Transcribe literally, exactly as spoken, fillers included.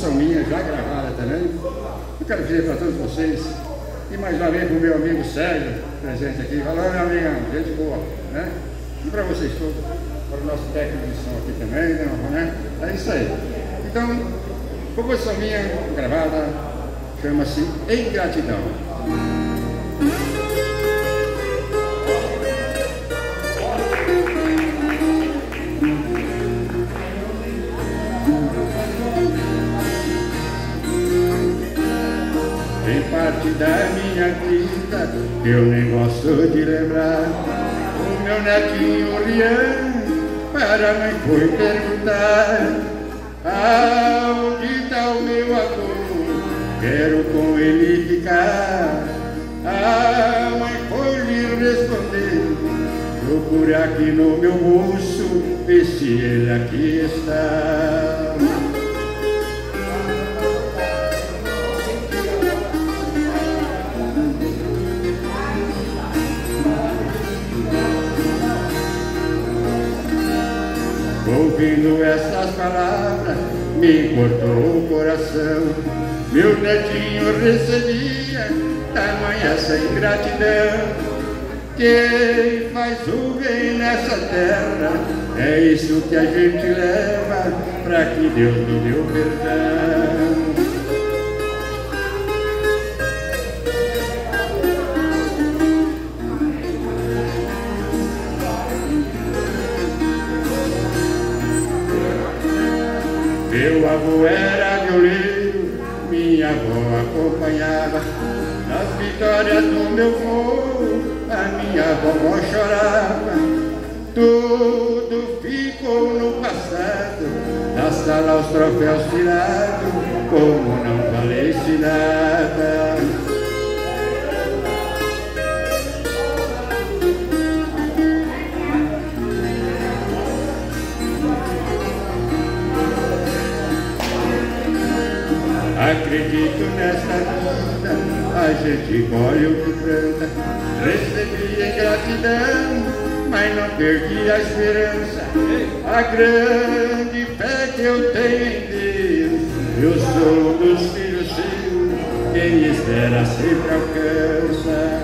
composição minha, já gravada também. Eu quero dizer para todos vocês, e mais uma vez para o meu amigo Sérgio, presente aqui. Valeu, meu amigão, gente boa, né? E para vocês todos, para o nosso técnico de som aqui também, né? É isso aí. Então, composição minha, gravada, chama-se Ingratidão. Tem parte da minha vida que eu nem gosto de lembrar. O meu netinho Rian para a mãe foi perguntar: aonde está o meu avô? Quero com ele ficar. A mãe foi lhe responder: procura aqui no meu bolso, vê se ele aqui está. Ouvindo essas palavras, me cortou o coração. Meu netinho recebia tamanha essa ingratidão. Quem faz o bem nessa terra, é isso que a gente leva, pra que Deus me dê o perdão. Meu avô era violeiro, minha avó acompanhava. Nas vitórias do meu vô, a minha avó chorava. Tudo ficou no passado, da sala os troféus tirados, como não valesse nada. Acredito nessa vida, a gente colhe o que planta. Recebi a ingratidão, mas não perdi a esperança. A grande fé que eu tenho em Deus, eu sou um dos filhos seus, quem espera sempre alcança.